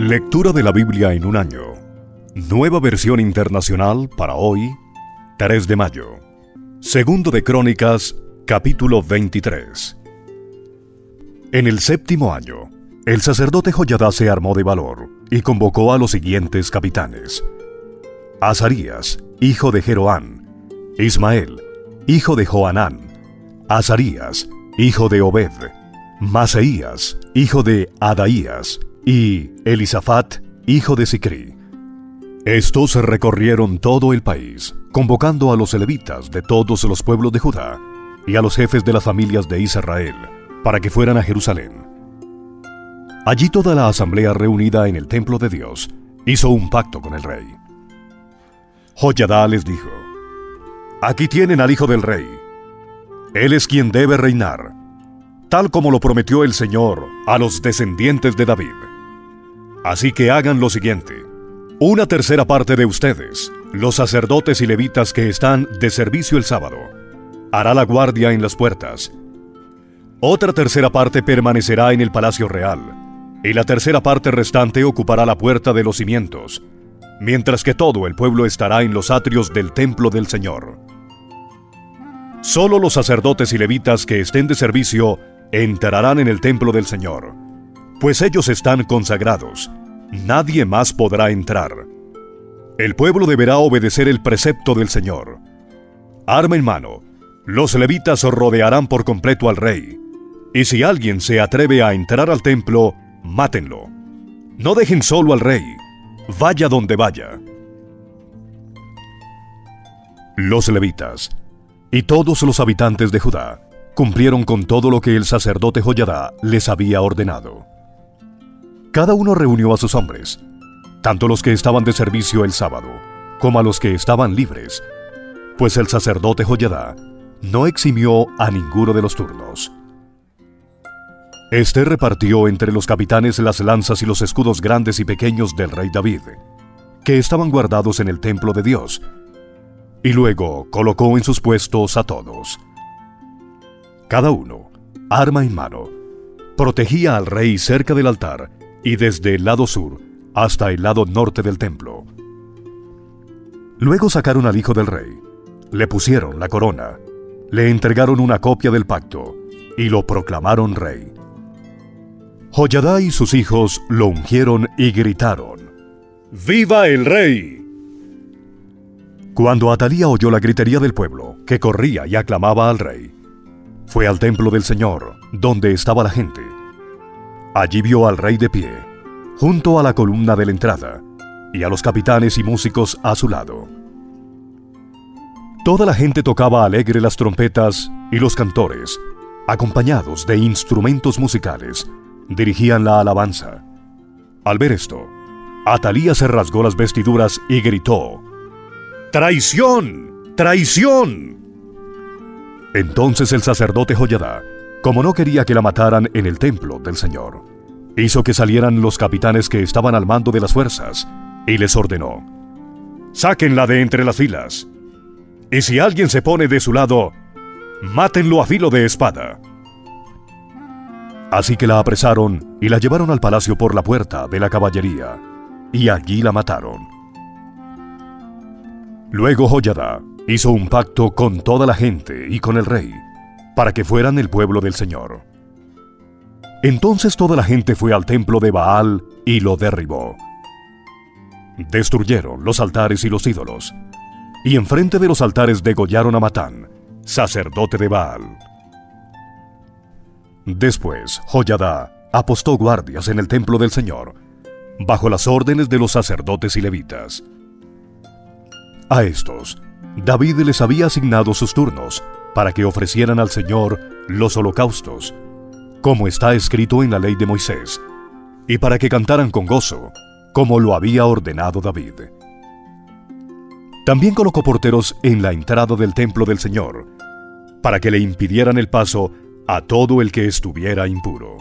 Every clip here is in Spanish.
Lectura de la Biblia en un año. Nueva versión internacional para hoy, 3 de mayo. Segundo de Crónicas, capítulo 23. En el 7º año, el sacerdote Joyadá se armó de valor y convocó a los siguientes capitanes: Azarías, hijo de Jeroham; Ismael, hijo de Johanán; Azarías, hijo de Obed; Maseías, hijo de Adaías; y Elisafat, hijo de Sicri. Estos recorrieron todo el país, convocando a los levitas de todos los pueblos de Judá y a los jefes de las familias de Israel, para que fueran a Jerusalén. Allí toda la asamblea reunida en el templo de Dios hizo un pacto con el rey. Joyadá les dijo: «Aquí tienen al hijo del rey. Él es quien debe reinar, tal como lo prometió el Señor a los descendientes de David. Así que hagan lo siguiente: una tercera parte de ustedes, los sacerdotes y levitas que están de servicio el sábado, hará la guardia en las puertas. Otra tercera parte permanecerá en el palacio real, y la tercera parte restante ocupará la puerta de los cimientos, mientras que todo el pueblo estará en los atrios del templo del Señor. Solo los sacerdotes y levitas que estén de servicio entrarán en el templo del Señor, pues ellos están consagrados. Nadie más podrá entrar. El pueblo deberá obedecer el precepto del Señor. Arma en mano, los levitas rodearán por completo al rey, y si alguien se atreve a entrar al templo, mátenlo. No dejen solo al rey, vaya donde vaya». Los levitas y todos los habitantes de Judá cumplieron con todo lo que el sacerdote Joyadá les había ordenado. Cada uno reunió a sus hombres, tanto los que estaban de servicio el sábado, como a los que estaban libres, pues el sacerdote Joyadá no eximió a ninguno de los turnos. Este repartió entre los capitanes las lanzas y los escudos grandes y pequeños del rey David, que estaban guardados en el templo de Dios, y luego colocó en sus puestos a todos. Cada uno, arma en mano, protegía al rey cerca del altar y desde el lado sur hasta el lado norte del templo. Luego sacaron al hijo del rey, le pusieron la corona, le entregaron una copia del pacto y lo proclamaron rey. Joyadá y sus hijos lo ungieron y gritaron: «¡Viva el rey!». Cuando Atalía oyó la gritería del pueblo, que corría y aclamaba al rey, fue al templo del Señor, donde estaba la gente. Allí vio al rey de pie, junto a la columna de la entrada, y a los capitanes y músicos a su lado. Toda la gente tocaba alegre las trompetas, y los cantores, acompañados de instrumentos musicales, dirigían la alabanza. Al ver esto, Atalía se rasgó las vestiduras y gritó: «¡Traición! ¡Traición!». Entonces el sacerdote Joyadá, como no quería que la mataran en el templo del Señor, hizo que salieran los capitanes que estaban al mando de las fuerzas y les ordenó: «Sáquenla de entre las filas, y si alguien se pone de su lado, mátenlo a filo de espada». Así que la apresaron y la llevaron al palacio por la puerta de la caballería, y allí la mataron. Luego Joyadá hizo un pacto con toda la gente y con el rey, para que fueran el pueblo del Señor. Entonces toda la gente fue al templo de Baal y lo derribó. Destruyeron los altares y los ídolos, y enfrente de los altares degollaron a Matán, sacerdote de Baal. Después Joyadá apostó guardias en el templo del Señor, bajo las órdenes de los sacerdotes y levitas. A estos, David les había asignado sus turnos para que ofrecieran al Señor los holocaustos, como está escrito en la ley de Moisés, y para que cantaran con gozo, como lo había ordenado David. También colocó porteros en la entrada del templo del Señor, para que le impidieran el paso a todo el que estuviera impuro.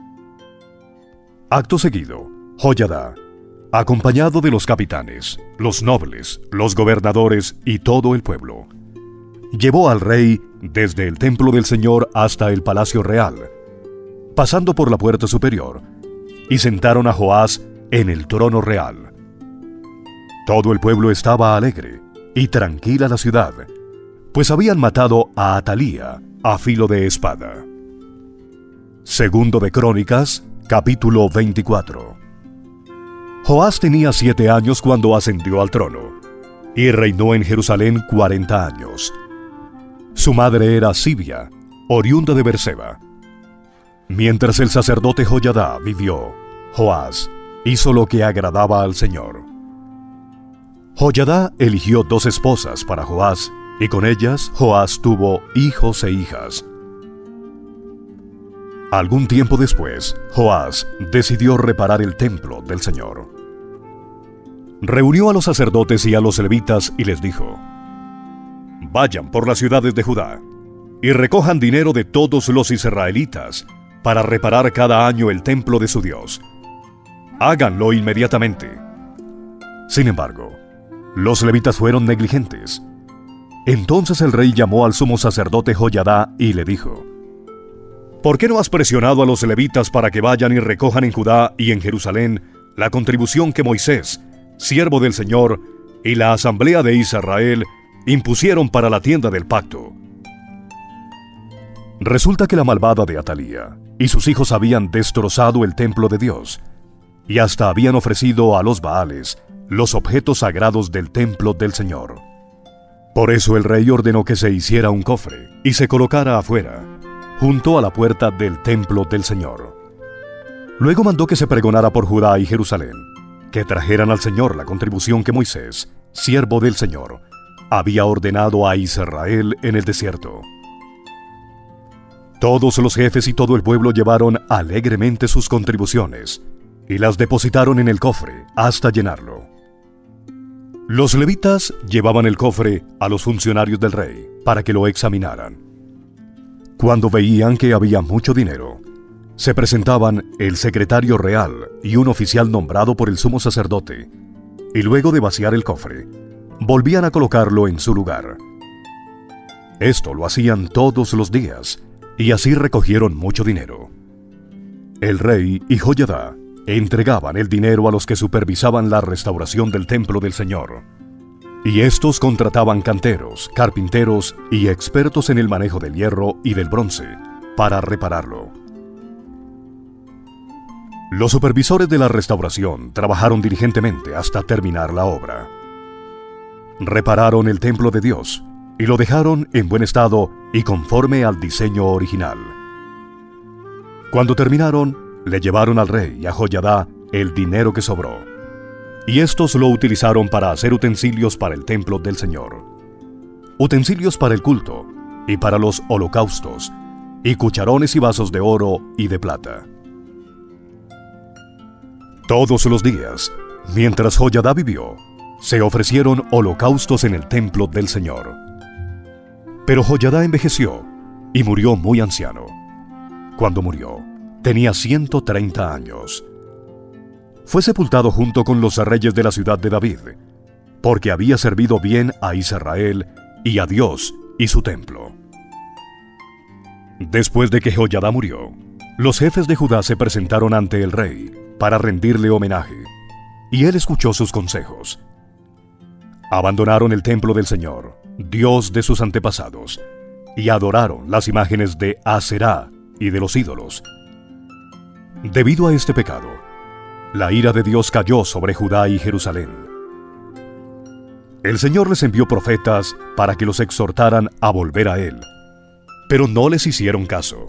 Acto seguido, Joyadá, acompañado de los capitanes, los nobles, los gobernadores y todo el pueblo, llevó al rey desde el templo del Señor hasta el palacio real, pasando por la puerta superior, y sentaron a Joás en el trono real. Todo el pueblo estaba alegre y tranquila la ciudad, pues habían matado a Atalía a filo de espada. Segundo de Crónicas, capítulo 24. Joás tenía 7 años cuando ascendió al trono, y reinó en Jerusalén 40 años. Su madre era Sibia, oriunda de Berseba. Mientras el sacerdote Joyadá vivió, Joás hizo lo que agradaba al Señor. Joyadá eligió 2 esposas para Joás, y con ellas Joás tuvo hijos e hijas. Algún tiempo después, Joás decidió reparar el templo del Señor. Reunió a los sacerdotes y a los levitas y les dijo: vayan por las ciudades de Judá y recojan dinero de todos los israelitas para reparar cada año el templo de su Dios. Háganlo inmediatamente. Sin embargo, los levitas fueron negligentes. Entonces el rey llamó al sumo sacerdote Joyadá y le dijo: ¿por qué no has presionado a los levitas para que vayan y recojan en Judá y en Jerusalén la contribución que Moisés, siervo del Señor, y la asamblea de Israel impusieron para la tienda del pacto? Resulta que la malvada de Atalía y sus hijos habían destrozado el templo de Dios, y hasta habían ofrecido a los Baales los objetos sagrados del templo del Señor. Por eso el rey ordenó que se hiciera un cofre y se colocara afuera, junto a la puerta del templo del Señor. Luego mandó que se pregonara por Judá y Jerusalén, que trajeran al Señor la contribución que Moisés, siervo del Señor, había ordenado a Israel en el desierto. Todos los jefes y todo el pueblo llevaron alegremente sus contribuciones y las depositaron en el cofre hasta llenarlo. Los levitas llevaban el cofre a los funcionarios del rey para que lo examinaran. Cuando veían que había mucho dinero, se presentaban el secretario real y un oficial nombrado por el sumo sacerdote, y luego de vaciar el cofre, volvían a colocarlo en su lugar. Esto lo hacían todos los días, y así recogieron mucho dinero. El rey y Joyadá entregaban el dinero a los que supervisaban la restauración del templo del Señor, y estos contrataban canteros, carpinteros y expertos en el manejo del hierro y del bronce para repararlo. Los supervisores de la restauración trabajaron diligentemente hasta terminar la obra. Repararon el templo de Dios y lo dejaron en buen estado y conforme al diseño original. Cuando terminaron, le llevaron al rey y a Joyadá el dinero que sobró, y estos lo utilizaron para hacer utensilios para el templo del Señor, utensilios para el culto y para los holocaustos, y cucharones y vasos de oro y de plata. Todos los días, mientras Joyadá vivió, se ofrecieron holocaustos en el templo del Señor. Pero Joyadá envejeció y murió muy anciano. Cuando murió, tenía 130 años. Fue sepultado junto con los reyes de la ciudad de David, porque había servido bien a Israel y a Dios y su templo. Después de que Joyadá murió, los jefes de Judá se presentaron ante el rey para rendirle homenaje, y él escuchó sus consejos. Abandonaron el templo del Señor, Dios de sus antepasados, y adoraron las imágenes de Aserá y de los ídolos. Debido a este pecado, la ira de Dios cayó sobre Judá y Jerusalén. El Señor les envió profetas para que los exhortaran a volver a Él, pero no les hicieron caso.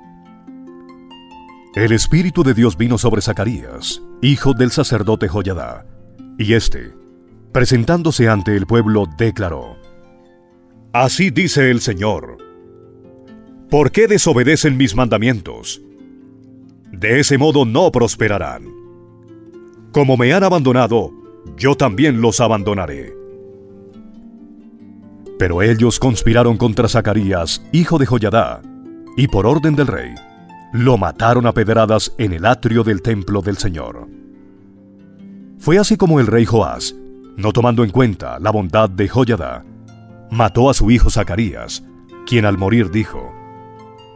El Espíritu de Dios vino sobre Zacarías, hijo del sacerdote Joyadá, y éste, presentándose ante el pueblo, declaró: Así dice el Señor: ¿por qué desobedecen mis mandamientos? De ese modo no prosperarán. Como me han abandonado, yo también los abandonaré. Pero ellos conspiraron contra Zacarías, hijo de Joyadá, y por orden del rey, lo mataron a pedradas en el atrio del templo del Señor. Fue así como el rey Joás, no tomando en cuenta la bondad de Joyadá, mató a su hijo Zacarías, quien al morir dijo: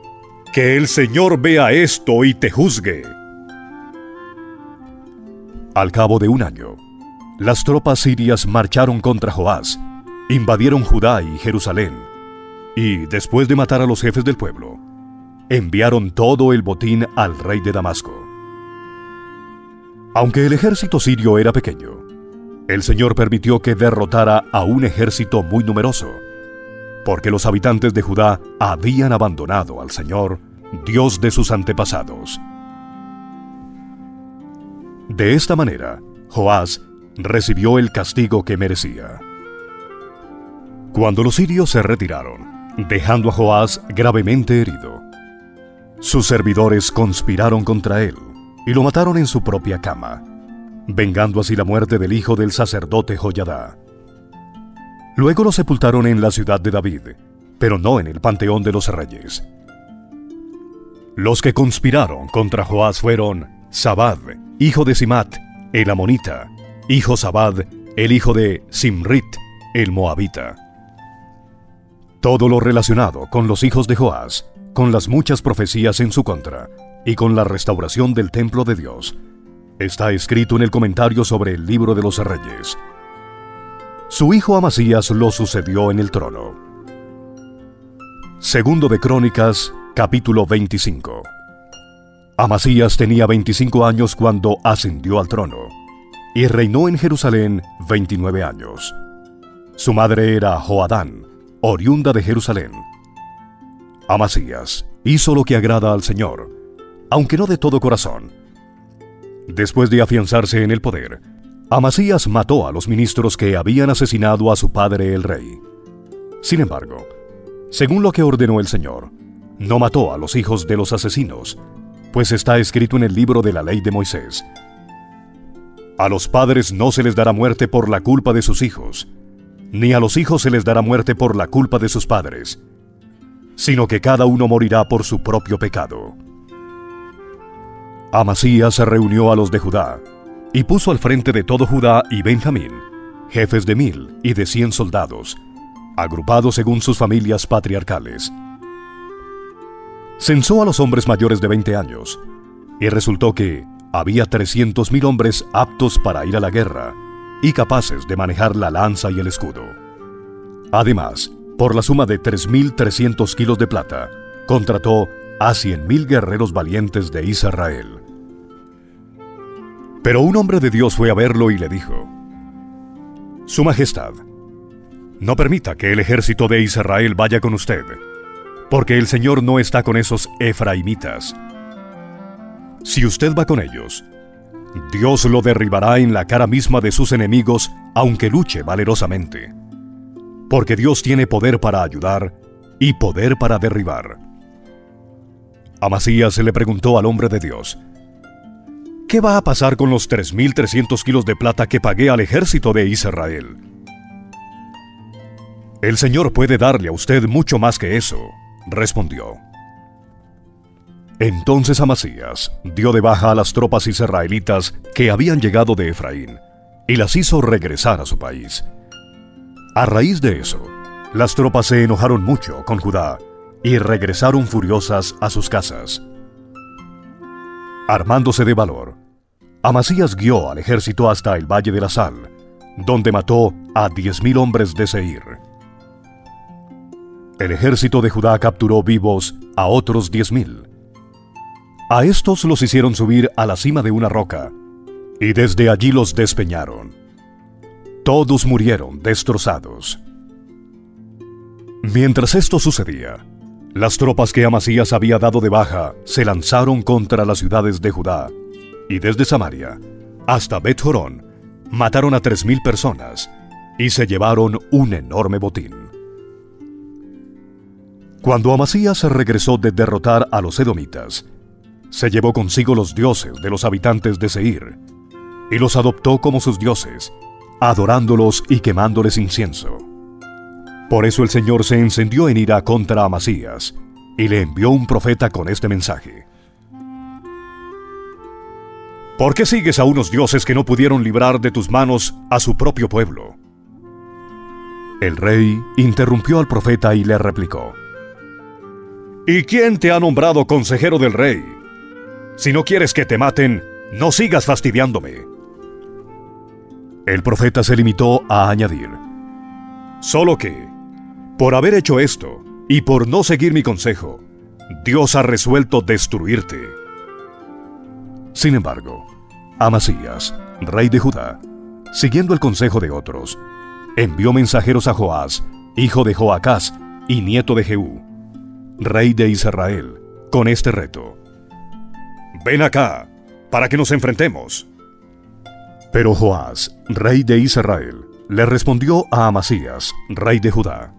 Que el Señor vea esto y te juzgue. Al cabo de un año, las tropas sirias marcharon contra Joás, invadieron Judá y Jerusalén, y después de matar a los jefes del pueblo, enviaron todo el botín al rey de Damasco. Aunque el ejército sirio era pequeño, el Señor permitió que derrotara a un ejército muy numeroso, porque los habitantes de Judá habían abandonado al Señor, Dios de sus antepasados. De esta manera, Joás recibió el castigo que merecía. Cuando los sirios se retiraron, dejando a Joás gravemente herido, sus servidores conspiraron contra él y lo mataron en su propia cama, vengando así la muerte del hijo del sacerdote Joyadá. Luego lo sepultaron en la ciudad de David, pero no en el panteón de los reyes. Los que conspiraron contra Joás fueron Zabad, hijo de Simat, el amonita, y Josabad, el hijo de Simrit, el moabita. Todo lo relacionado con los hijos de Joás, con las muchas profecías en su contra y con la restauración del templo de Dios, está escrito en el comentario sobre el libro de los reyes. Su hijo Amasías lo sucedió en el trono. Segundo de Crónicas, capítulo 25. Amasías tenía 25 años cuando ascendió al trono, y reinó en Jerusalén 29 años. Su madre era Joadán, oriunda de Jerusalén. Amasías hizo lo que agrada al Señor, aunque no de todo corazón. Después de afianzarse en el poder, Amasías mató a los ministros que habían asesinado a su padre el rey. Sin embargo, según lo que ordenó el Señor, no mató a los hijos de los asesinos, pues está escrito en el libro de la ley de Moisés: a los padres no se les dará muerte por la culpa de sus hijos, ni a los hijos se les dará muerte por la culpa de sus padres, sino que cada uno morirá por su propio pecado. Amasías reunió a los de Judá, y puso al frente de todo Judá y Benjamín, jefes de 1000 y de 100 soldados, agrupados según sus familias patriarcales. Censó a los hombres mayores de 20 años, y resultó que había 300.000 hombres aptos para ir a la guerra y capaces de manejar la lanza y el escudo. Además, por la suma de 3.300 kilos de plata, contrató a 100.000 guerreros valientes de Israel. Pero un hombre de Dios fue a verlo y le dijo: Su Majestad, no permita que el ejército de Israel vaya con usted, porque el Señor no está con esos efraimitas. Si usted va con ellos, Dios lo derribará en la cara misma de sus enemigos, aunque luche valerosamente. Porque Dios tiene poder para ayudar y poder para derribar. Amasías le preguntó al hombre de Dios: ¿Qué va a pasar con los 3.300 kilos de plata que pagué al ejército de Israel? El Señor puede darle a usted mucho más que eso, respondió. Entonces Amasías dio de baja a las tropas israelitas que habían llegado de Efraín y las hizo regresar a su país. A raíz de eso, las tropas se enojaron mucho con Judá y regresaron furiosas a sus casas. Armándose de valor, Amasías guió al ejército hasta el Valle de la Sal, donde mató a 10.000 hombres de Seir. El ejército de Judá capturó vivos a otros 10.000. A estos los hicieron subir a la cima de una roca, y desde allí los despeñaron. Todos murieron destrozados. Mientras esto sucedía, las tropas que Amasías había dado de baja se lanzaron contra las ciudades de Judá, y desde Samaria hasta Bet-Jorón mataron a 3.000 personas y se llevaron un enorme botín. Cuando Amasías regresó de derrotar a los edomitas, se llevó consigo los dioses de los habitantes de Seir, y los adoptó como sus dioses, adorándolos y quemándoles incienso. Por eso el Señor se encendió en ira contra Amasías, y le envió un profeta con este mensaje: ¿Por qué sigues a unos dioses que no pudieron librar de tus manos a su propio pueblo? El rey interrumpió al profeta y le replicó: ¿Y quién te ha nombrado consejero del rey? Si no quieres que te maten, no sigas fastidiándome. El profeta se limitó a añadir: solo que, por haber hecho esto y por no seguir mi consejo, Dios ha resuelto destruirte. Sin embargo, Amasías, rey de Judá, siguiendo el consejo de otros, envió mensajeros a Joás, hijo de Joacás y nieto de Jehú, rey de Israel, con este reto: ven acá, para que nos enfrentemos. Pero Joás, rey de Israel, le respondió a Amasías, rey de Judá: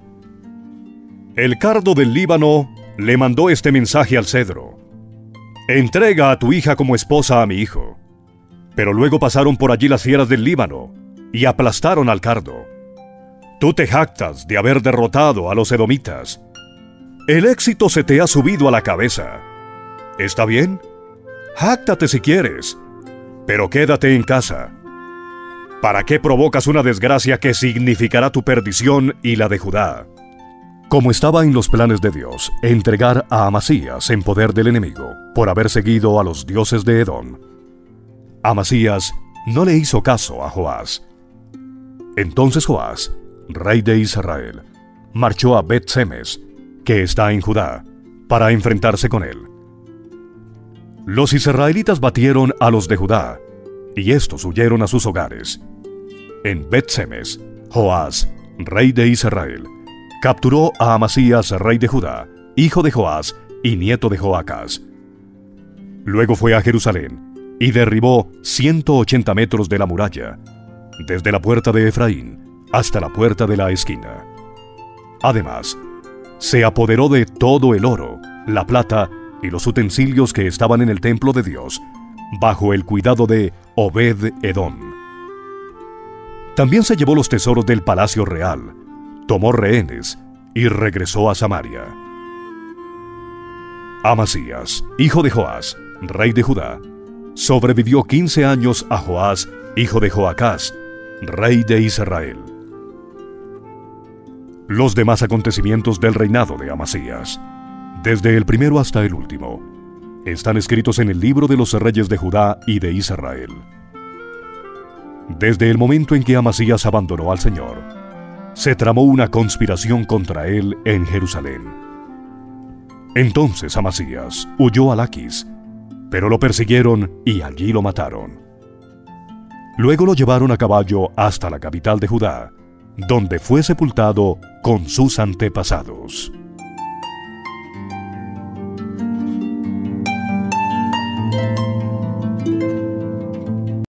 el cardo del Líbano le mandó este mensaje al cedro: entrega a tu hija como esposa a mi hijo. Pero luego pasaron por allí las fieras del Líbano y aplastaron al cardo. Tú te jactas de haber derrotado a los edomitas. El éxito se te ha subido a la cabeza. ¿Está bien? Jáctate si quieres, pero quédate en casa. ¿Para qué provocas una desgracia que significará tu perdición y la de Judá? Como estaba en los planes de Dios entregar a Amasías en poder del enemigo por haber seguido a los dioses de Edom, Amasías no le hizo caso a Joás. Entonces Joás, rey de Israel, marchó a Bet-Semes, que está en Judá, para enfrentarse con él. Los israelitas batieron a los de Judá, y estos huyeron a sus hogares. En Bet-Semes, Joás, rey de Israel, capturó a Amasías, rey de Judá, hijo de Joás y nieto de Joacás. Luego fue a Jerusalén y derribó 180 metros de la muralla, desde la puerta de Efraín hasta la puerta de la esquina. Además, se apoderó de todo el oro, la plata y los utensilios que estaban en el templo de Dios, bajo el cuidado de Obed-Edom. También se llevó los tesoros del palacio real, tomó rehenes y regresó a Samaria. Amasías, hijo de Joás, rey de Judá, sobrevivió 15 años a Joás, hijo de Joacás, rey de Israel. Los demás acontecimientos del reinado de Amasías, desde el primero hasta el último, están escritos en el libro de los reyes de Judá y de Israel. Desde el momento en que Amasías abandonó al Señor, se tramó una conspiración contra él en Jerusalén. Entonces Amasías huyó a Laquis, pero lo persiguieron y allí lo mataron. Luego lo llevaron a caballo hasta la capital de Judá, donde fue sepultado con sus antepasados.